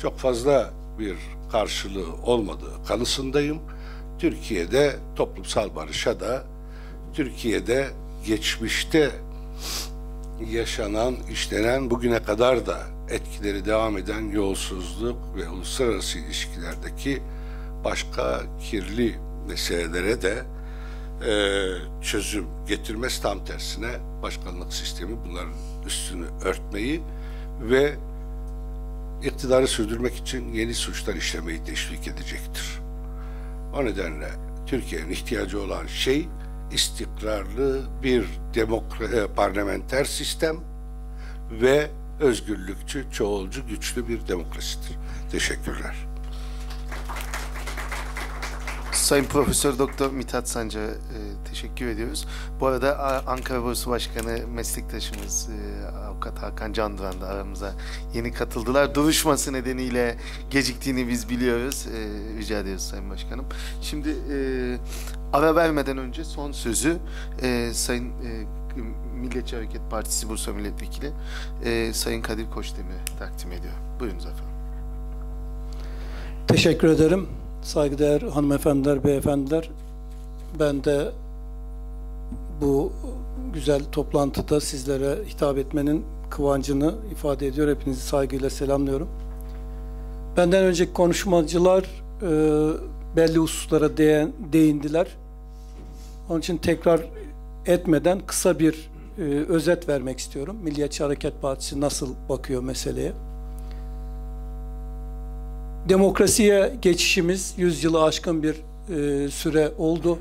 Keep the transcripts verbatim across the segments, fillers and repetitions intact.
çok fazla bir karşılığı olmadığı kanısındayım. Türkiye'de toplumsal barışa da, Türkiye'de geçmişte yaşanan, işlenen, bugüne kadar da etkileri devam eden yolsuzluk ve uluslararası ilişkilerdeki başka kirli meselelere de e, çözüm getirmez, tam tersine başkanlık sistemi bunların üstünü örtmeyi ve iktidarı sürdürmek için yeni suçlar işlemeyi teşvik edecektir. O nedenle Türkiye'nin ihtiyacı olan şey istikrarlı bir demokrasi, parlamenter sistem ve özgürlükçü, çoğulcu, güçlü bir demokrasidir. Teşekkürler. Sayın Profesör Doktor Mithat Sancar'a e, teşekkür ediyoruz. Bu arada Ankara Borsası Başkanı meslektaşımız e, Avukat Hakan Canduran da aramıza yeni katıldılar. Duruşması nedeniyle geciktiğini biz biliyoruz. E, rica ediyoruz Sayın Başkanım. Şimdi e, ara vermeden önce son sözü e, Sayın e, Milliyetçi Hareket Partisi Bursa Milletvekili e, Sayın Kadir Koçdemir'e takdim ediyor. Buyurunuz efendim. Teşekkür ederim. Saygıdeğer hanımefendiler, beyefendiler. Ben de bu güzel toplantıda sizlere hitap etmenin kıvancını ifade ediyor. Hepinizi saygıyla selamlıyorum. Benden önceki konuşmacılar e, belli hususlara değin, değindiler. Onun için tekrar etmeden kısa bir e, özet vermek istiyorum. Milliyetçi Hareket Partisi nasıl bakıyor meseleye? Demokrasiye geçişimiz yüz yılı aşkın bir e, süre oldu.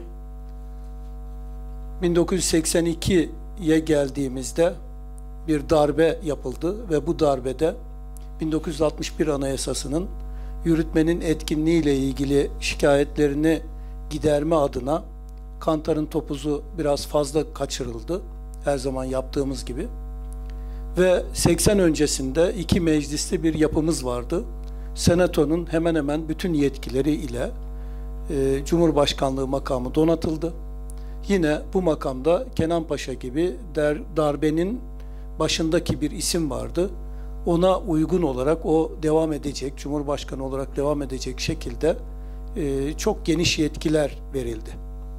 bin dokuz yüz seksen iki'ye geldiğimizde bir darbe yapıldı ve bu darbede bin dokuz yüz altmış bir Anayasası'nın yürütmenin etkinliğiyle ilgili şikayetlerini giderme adına kantarın topuzu biraz fazla kaçırıldı. Her zaman yaptığımız gibi. Ve seksen öncesinde iki meclisli bir yapımız vardı. Senatonun hemen hemen bütün yetkileri ile e, Cumhurbaşkanlığı makamı donatıldı. Yine bu makamda Kenan Paşa gibi der, darbenin başındaki bir isim vardı. Ona uygun olarak o devam edecek, Cumhurbaşkanı olarak devam edecek şekilde e, çok geniş yetkiler verildi.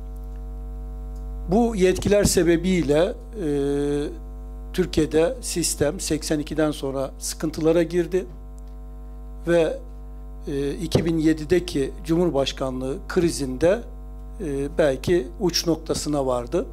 Bu yetkiler sebebiyle e, Türkiye'de sistem seksen iki'den sonra sıkıntılara girdi. Ve e, iki bin yedi'deki Cumhurbaşkanlığı krizinde e, belki uç noktasına vardı.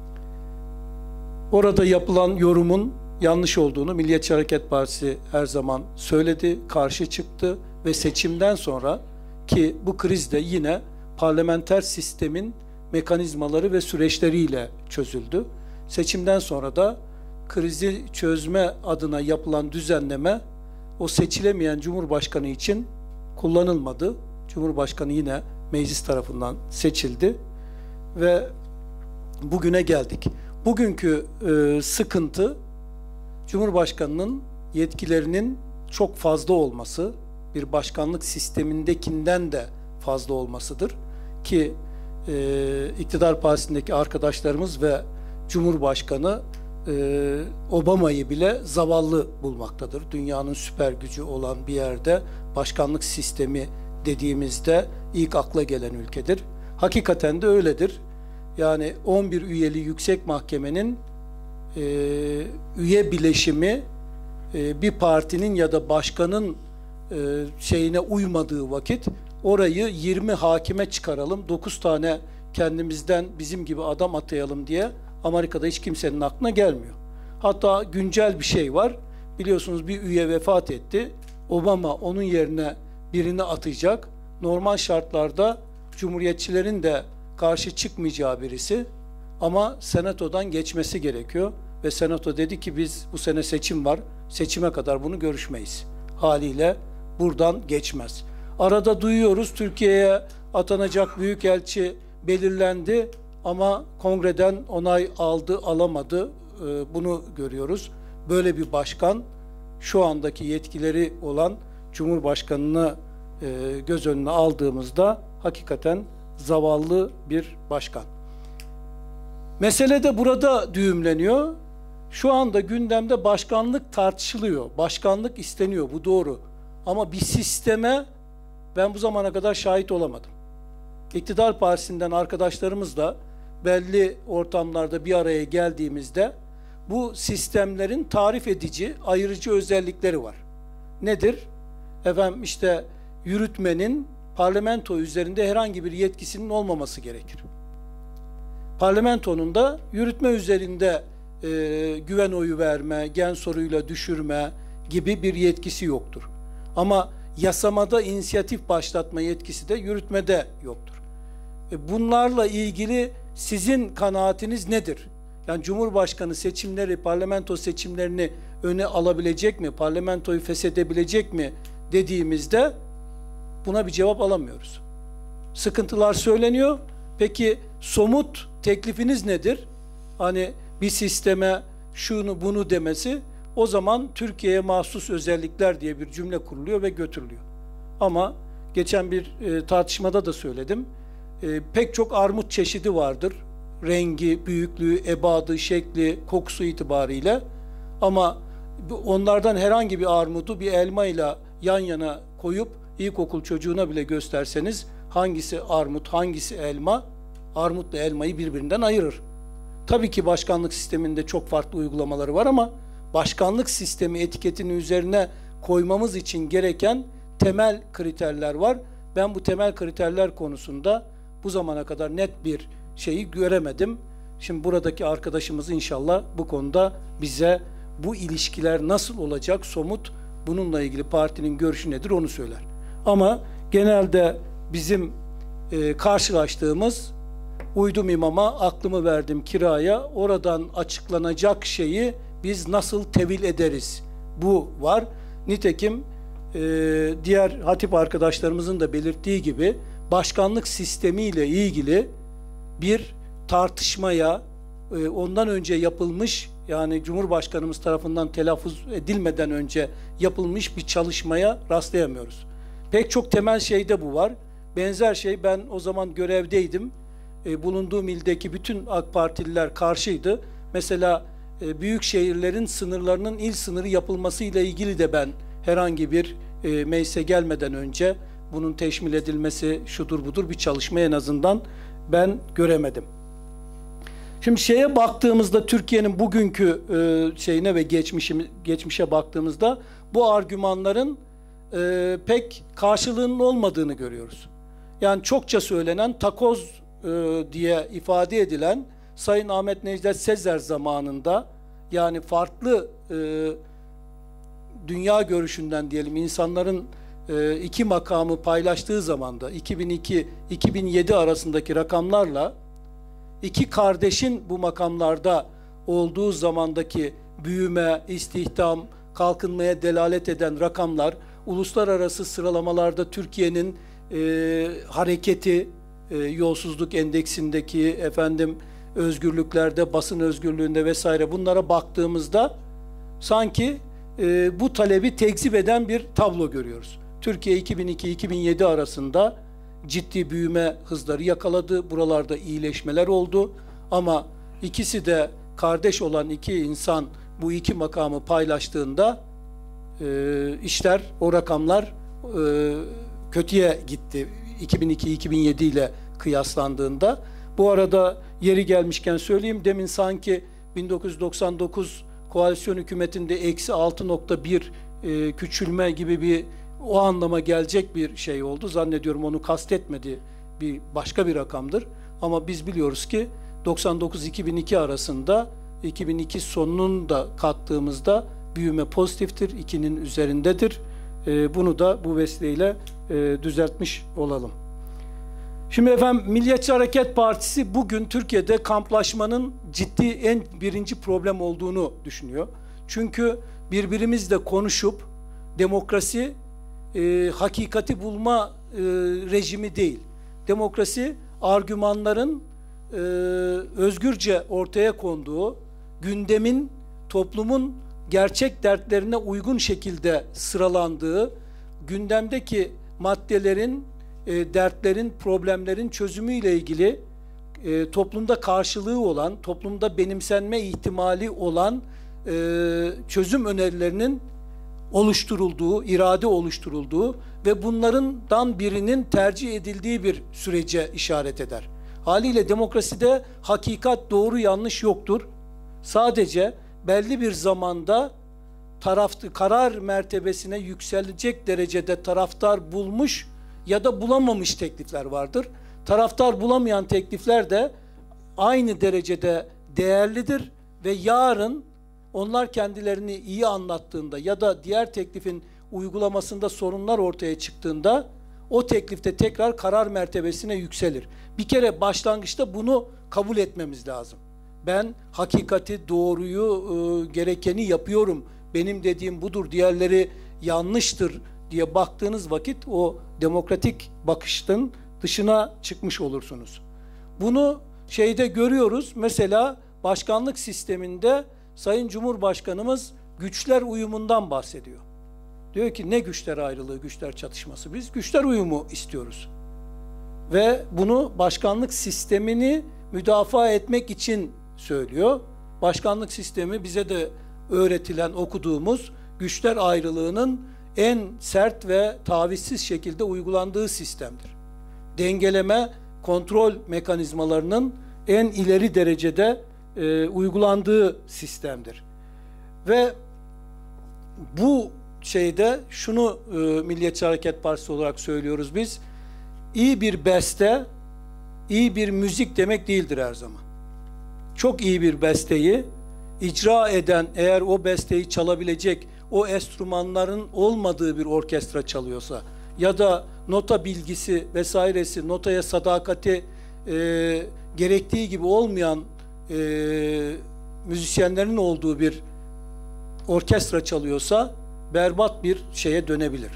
Orada yapılan yorumun yanlış olduğunu Milliyetçi Hareket Partisi her zaman söyledi, karşı çıktı ve seçimden sonra ki bu kriz de yine parlamenter sistemin mekanizmaları ve süreçleriyle çözüldü. Seçimden sonra da krizi çözme adına yapılan düzenleme o seçilemeyen Cumhurbaşkanı için kullanılmadı. Cumhurbaşkanı yine meclis tarafından seçildi ve bugüne geldik. Bugünkü e, sıkıntı Cumhurbaşkanının yetkilerinin çok fazla olması, bir başkanlık sistemindekinden de fazla olmasıdır ki e, iktidar partisindeki arkadaşlarımız ve Cumhurbaşkanı Ee, Obama'yı bile zavallı bulmaktadır. Dünyanın süper gücü olan bir yerde başkanlık sistemi dediğimizde ilk akla gelen ülkedir. Hakikaten de öyledir. Yani on bir üyeli yüksek mahkemenin e, üye bileşimi e, bir partinin ya da başkanın e, şeyine uymadığı vakit orayı yirmi hakime çıkaralım, dokuz tane kendimizden bizim gibi adam atayalım diye Amerika'da hiç kimsenin aklına gelmiyor. Hatta güncel bir şey var. Biliyorsunuz bir üye vefat etti. Obama onun yerine birini atayacak. Normal şartlarda Cumhuriyetçilerin de karşı çıkmayacağı birisi ama Senato'dan geçmesi gerekiyor. Ve Senato dedi ki biz bu sene seçim var. Seçime kadar bunu görüşmeyiz. Haliyle buradan geçmez. Arada duyuyoruz Türkiye'ye atanacak büyükelçi belirlendi. Ama kongreden onay aldı, alamadı. Bunu görüyoruz. Böyle bir başkan şu andaki yetkileri olan Cumhurbaşkanı'nı göz önüne aldığımızda hakikaten zavallı bir başkan. Mesele de burada düğümleniyor. Şu anda gündemde başkanlık tartışılıyor. Başkanlık isteniyor. Bu doğru. Ama bir sisteme ben bu zamana kadar şahit olamadım. İktidar partisinden arkadaşlarımızla belli ortamlarda bir araya geldiğimizde bu sistemlerin tarif edici, ayırıcı özellikleri var. Nedir? Efendim işte yürütmenin parlamento üzerinde herhangi bir yetkisinin olmaması gerekir. Parlamentonun da yürütme üzerinde e, güven oyu verme, gen soruyla düşürme gibi bir yetkisi yoktur. Ama yasamada inisiyatif başlatma yetkisi de yürütmede yoktur. E, bunlarla ilgili sizin kanaatiniz nedir? Yani Cumhurbaşkanı seçimleri, parlamento seçimlerini öne alabilecek mi? Parlamentoyu feshedebilecek mi dediğimizde buna bir cevap alamıyoruz. Sıkıntılar söyleniyor. Peki somut teklifiniz nedir? Hani bir sisteme şunu bunu demesi, o zaman Türkiye'ye mahsus özellikler diye bir cümle kuruluyor ve götürülüyor. Ama geçen bir e, tartışmada da söyledim. E, pek çok armut çeşidi vardır. Rengi, büyüklüğü, ebadı, şekli, kokusu itibariyle. Ama onlardan herhangi bir armudu bir elmayla yan yana koyup ilkokul çocuğuna bile gösterseniz hangisi armut, hangisi elma, armutla elmayı birbirinden ayırır. Tabii ki başkanlık sisteminde çok farklı uygulamaları var ama başkanlık sistemi etiketinin üzerine koymamız için gereken temel kriterler var. Ben bu temel kriterler konusunda bu zamana kadar net bir şeyi göremedim. Şimdi buradaki arkadaşımız inşallah bu konuda bize bu ilişkiler nasıl olacak, somut, bununla ilgili partinin görüşü nedir onu söyler. Ama genelde bizim e, karşılaştığımız uydum imama, aklımı verdim kiraya, oradan açıklanacak şeyi biz nasıl tevil ederiz? Bu var. Nitekim e, diğer hatip arkadaşlarımızın da belirttiği gibi başkanlık sistemiyle ilgili bir tartışmaya, e, ondan önce yapılmış, yani Cumhurbaşkanımız tarafından telaffuz edilmeden önce yapılmış bir çalışmaya rastlayamıyoruz. Pek çok temel şeyde bu var. Benzer şey, ben o zaman görevdeydim. E, bulunduğum ildeki bütün AK Partililer karşıydı. Mesela e, büyük şehirlerin sınırlarının il sınırı yapılmasıyla ilgili de ben herhangi bir e, meclise gelmeden önce bunun teşmil edilmesi şudur budur bir çalışma en azından ben göremedim. Şimdi şeye baktığımızda, Türkiye'nin bugünkü e, şeyine ve geçmişe, geçmişe baktığımızda bu argümanların e, pek karşılığının olmadığını görüyoruz. Yani çokça söylenen takoz e, diye ifade edilen Sayın Ahmet Necdet Sezer zamanında, yani farklı e, dünya görüşünden diyelim insanların e, iki makamı paylaştığı zamanda iki bin iki iki bin yedi arasındaki rakamlarla iki kardeşin bu makamlarda olduğu zamandaki büyüme, istihdam, kalkınmaya delalet eden rakamlar, uluslararası sıralamalarda Türkiye'nin e, hareketi, e, yolsuzluk endeksindeki efendim özgürlüklerde, basın özgürlüğünde vesaire, bunlara baktığımızda sanki e, bu talebi tekzip eden bir tablo görüyoruz. Türkiye iki bin iki iki bin yedi arasında ciddi büyüme hızları yakaladı. Buralarda iyileşmeler oldu. Ama ikisi de kardeş olan iki insan bu iki makamı paylaştığında e, işler, o rakamlar e, kötüye gitti. iki bin iki iki bin yedi ile kıyaslandığında. Bu arada yeri gelmişken söyleyeyim. Demin sanki bin dokuz yüz doksan dokuz koalisyon hükümetinde eksi altı nokta bir e, küçülme gibi bir o anlama gelecek bir şey oldu. Zannediyorum onu kastetmedi, bir başka bir rakamdır. Ama biz biliyoruz ki doksan dokuz iki bin iki arasında, iki bin iki sonunun da kattığımızda büyüme pozitiftir, ikinin üzerindedir. E, bunu da bu vesileyle e, düzeltmiş olalım. Şimdi efendim, Milliyetçi Hareket Partisi bugün Türkiye'de kamplaşmanın ciddi en birinci problem olduğunu düşünüyor. Çünkü birbirimizle konuşup demokrasi e, hakikati bulma e, rejimi değil. Demokrasi argümanların e, özgürce ortaya konduğu, gündemin, toplumun gerçek dertlerine uygun şekilde sıralandığı, gündemdeki maddelerin, e, dertlerin, problemlerin çözümüyle ilgili e, toplumda karşılığı olan, toplumda benimsenme ihtimali olan e, çözüm önerilerinin oluşturulduğu, irade oluşturulduğu ve bunlardan birinin tercih edildiği bir sürece işaret eder. Haliyle demokraside hakikat, doğru, yanlış yoktur. Sadece belli bir zamanda taraf, karar mertebesine yükselecek derecede taraftar bulmuş ya da bulamamış teklifler vardır. Taraftar bulamayan teklifler de aynı derecede değerlidir ve yarın onlar kendilerini iyi anlattığında ya da diğer teklifin uygulamasında sorunlar ortaya çıktığında o teklifte tekrar karar mertebesine yükselir. Bir kere başlangıçta bunu kabul etmemiz lazım. Ben hakikati, doğruyu, e, gerekeni yapıyorum, benim dediğim budur, diğerleri yanlıştır diye baktığınız vakit o demokratik bakışın dışına çıkmış olursunuz. Bunu şeyde görüyoruz. Mesela başkanlık sisteminde Sayın Cumhurbaşkanımız güçler uyumundan bahsediyor. Diyor ki ne güçler ayrılığı, güçler çatışması? Biz güçler uyumu istiyoruz. Ve bunu başkanlık sistemini müdafaa etmek için söylüyor. Başkanlık sistemi bize de öğretilen, okuduğumuz güçler ayrılığının en sert ve tavizsiz şekilde uygulandığı sistemdir. Dengeleme, kontrol mekanizmalarının en ileri derecede e, uygulandığı sistemdir. Ve bu şeyde şunu e, Milliyetçi Hareket Partisi olarak söylüyoruz biz, iyi bir beste, iyi bir müzik demek değildir her zaman. Çok iyi bir besteyi icra eden, eğer o besteyi çalabilecek, o enstrümanların olmadığı bir orkestra çalıyorsa ya da nota bilgisi vesairesi, notaya sadakati e, gerektiği gibi olmayan e, müzisyenlerin olduğu bir orkestra çalıyorsa berbat bir şeye dönebilir.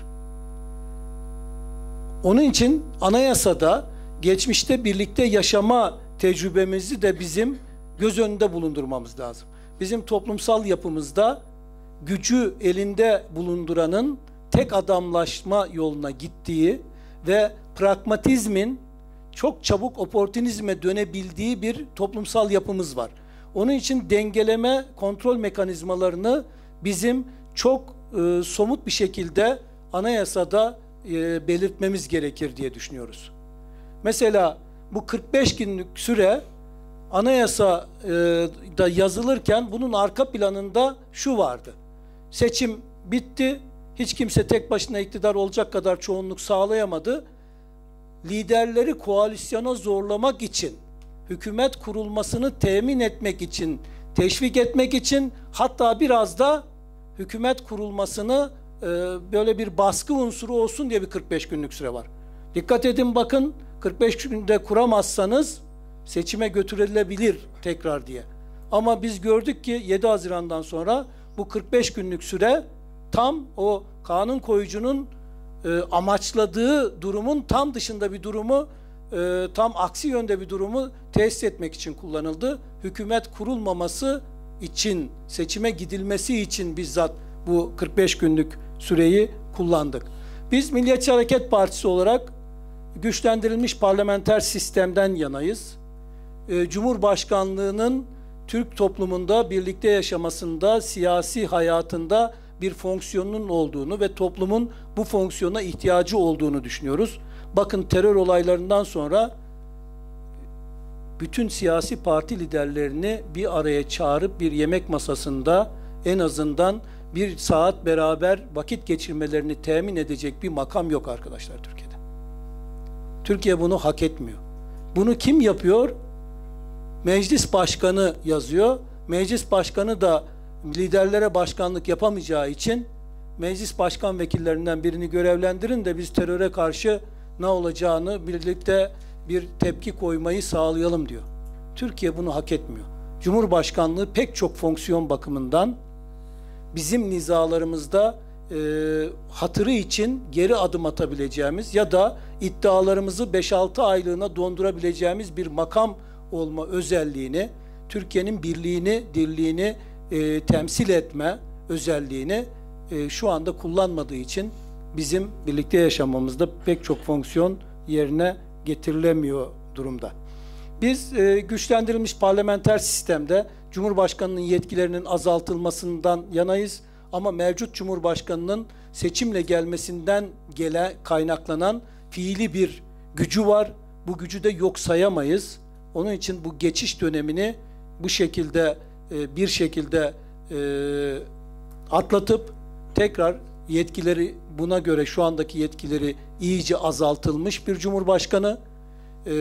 Onun için anayasada geçmişte birlikte yaşama tecrübemizi de bizim göz önünde bulundurmamız lazım. Bizim toplumsal yapımızda gücü elinde bulunduranın tek adamlaşma yoluna gittiği ve pragmatizmin çok çabuk oportunizme dönebildiği bir toplumsal yapımız var. Onun için dengeleme, kontrol mekanizmalarını bizim çok e, somut bir şekilde anayasada e, belirtmemiz gerekir diye düşünüyoruz. Mesela bu kırk beş günlük süre anayasada yazılırken bunun arka planında şu vardı. Seçim bitti, hiç kimse tek başına iktidar olacak kadar çoğunluk sağlayamadı. Liderleri koalisyona zorlamak için, hükümet kurulmasını temin etmek için, teşvik etmek için, hatta biraz da hükümet kurulmasını e, böyle bir baskı unsuru olsun diye bir kırk beş günlük süre var. Dikkat edin bakın, kırk beş günde kuramazsanız seçime götürülebilir tekrar diye. Ama biz gördük ki yedi Haziran'dan sonra bu kırk beş günlük süre tam o kanun koyucunun e, amaçladığı durumun tam dışında bir durumu, e, tam aksi yönde bir durumu tesis etmek için kullanıldı. Hükümet kurulmaması için, seçime gidilmesi için bizzat bu kırk beş günlük süreyi kullandık. Biz Milliyetçi Hareket Partisi olarak güçlendirilmiş parlamenter sistemden yanayız. E, Cumhurbaşkanlığının Türk toplumunda birlikte yaşamasında, siyasi hayatında bir fonksiyonunun olduğunu ve toplumun bu fonksiyona ihtiyacı olduğunu düşünüyoruz. Bakın terör olaylarından sonra bütün siyasi parti liderlerini bir araya çağırıp bir yemek masasında en azından bir saat beraber vakit geçirmelerini temin edecek bir makam yok arkadaşlar Türkiye'de. Türkiye bunu hak etmiyor. Bunu kim yapıyor? Meclis başkanı yazıyor. Meclis başkanı da liderlere başkanlık yapamayacağı için meclis başkan vekillerinden birini görevlendirin de biz teröre karşı ne olacağını birlikte bir tepki koymayı sağlayalım diyor. Türkiye bunu hak etmiyor. Cumhurbaşkanlığı pek çok fonksiyon bakımından bizim nizalarımızda e, hatırı için geri adım atabileceğimiz ya da iddialarımızı beş altı aylığına dondurabileceğimiz bir makam olma özelliğini, Türkiye'nin birliğini, dirliğini e, temsil etme özelliğini e, şu anda kullanmadığı için bizim birlikte yaşamamızda pek çok fonksiyon yerine getirilemiyor durumda. Biz e, güçlendirilmiş parlamenter sistemde Cumhurbaşkanı'nın yetkilerinin azaltılmasından yanayız. Ama mevcut Cumhurbaşkanı'nın seçimle gelmesinden gele kaynaklanan fiili bir gücü var. Bu gücü de yok sayamayız. Onun için bu geçiş dönemini bu şekilde e, bir şekilde e, atlatıp tekrar yetkileri, buna göre şu andaki yetkileri iyice azaltılmış bir Cumhurbaşkanı, e,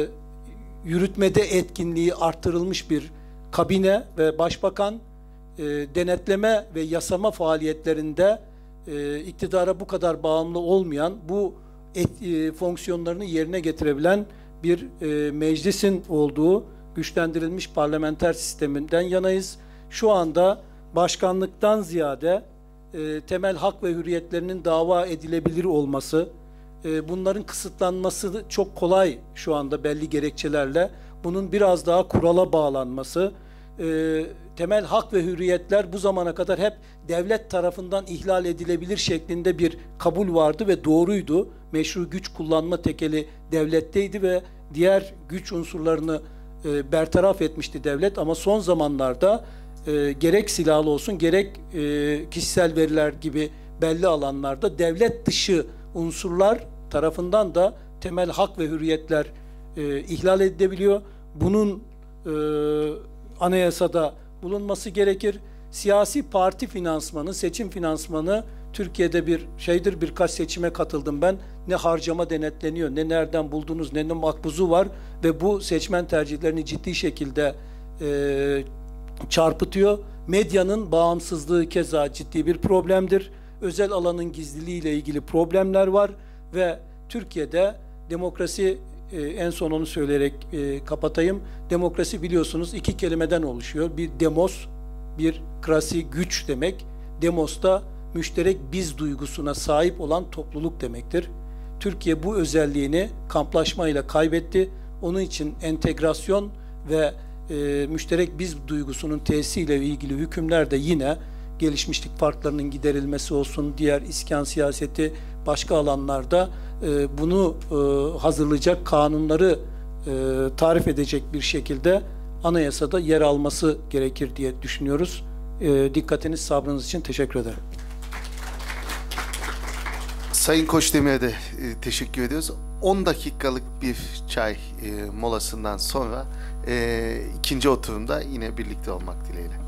yürütmede etkinliği arttırılmış bir kabine ve başbakan, e, denetleme ve yasama faaliyetlerinde e, iktidara bu kadar bağımlı olmayan, bu et, e, fonksiyonlarını yerine getirebilen bir e, meclisin olduğu güçlendirilmiş parlamenter sisteminden yanayız. Şu anda başkanlıktan ziyade e, temel hak ve hürriyetlerinin dava edilebilir olması, e, bunların kısıtlanması çok kolay şu anda belli gerekçelerle. Bunun biraz daha kurala bağlanması, e, temel hak ve hürriyetler bu zamana kadar hep devlet tarafından ihlal edilebilir şeklinde bir kabul vardı ve doğruydu. Meşru güç kullanma tekeli devletteydi ve diğer güç unsurlarını e, bertaraf etmişti devlet, ama son zamanlarda e, gerek silahlı olsun gerek e, kişisel veriler gibi belli alanlarda devlet dışı unsurlar tarafından da temel hak ve hürriyetler e, ihlal edilebiliyor. Bunun e, anayasada bulunması gerekir. Siyasi parti finansmanı, seçim finansmanı Türkiye'de bir şeydir. Birkaç seçime katıldım ben. Ne harcama denetleniyor, ne nereden buldunuz, ne ne makbuzu var ve bu seçmen tercihlerini ciddi şekilde e, çarpıtıyor. Medyanın bağımsızlığı keza ciddi bir problemdir. Özel alanın gizliliği ile ilgili problemler var ve Türkiye'de demokrasi, e, en son onu söyleyerek e, kapatayım. Demokrasi biliyorsunuz iki kelimeden oluşuyor. Bir demos, bir krasi, güç demek. Demos da müşterek biz duygusuna sahip olan topluluk demektir. Türkiye bu özelliğini kamplaşmayla kaybetti. Onun için entegrasyon ve e, müşterek biz duygusunun tesisiyle ilgili hükümler de yine gelişmişlik farklarının giderilmesi olsun, diğer iskan siyaseti, başka alanlarda e, bunu e, hazırlayacak kanunları e, tarif edecek bir şekilde anayasada yer alması gerekir diye düşünüyoruz. E, dikkatiniz, sabrınız için teşekkür ederim. Sayın Koçdemir'e de e, teşekkür ediyoruz. on dakikalık bir çay e, molasından sonra e, ikinci oturumda yine birlikte olmak dileğiyle.